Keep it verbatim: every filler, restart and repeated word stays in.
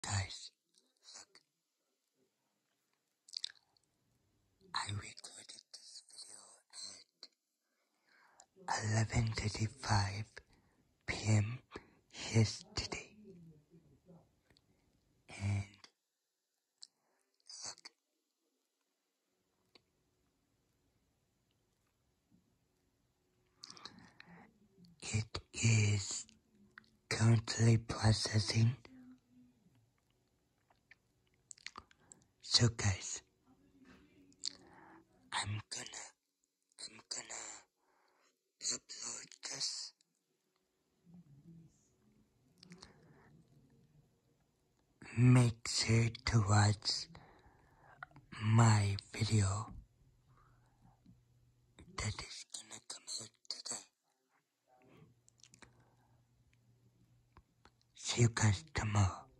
Guys, look, I recorded this video at eleven thirty-five p.m. yesterday, and look, it is currently processing. So guys, I'm gonna, I'm gonna upload this. Make sure to watch my video that is gonna come out today. See you guys tomorrow.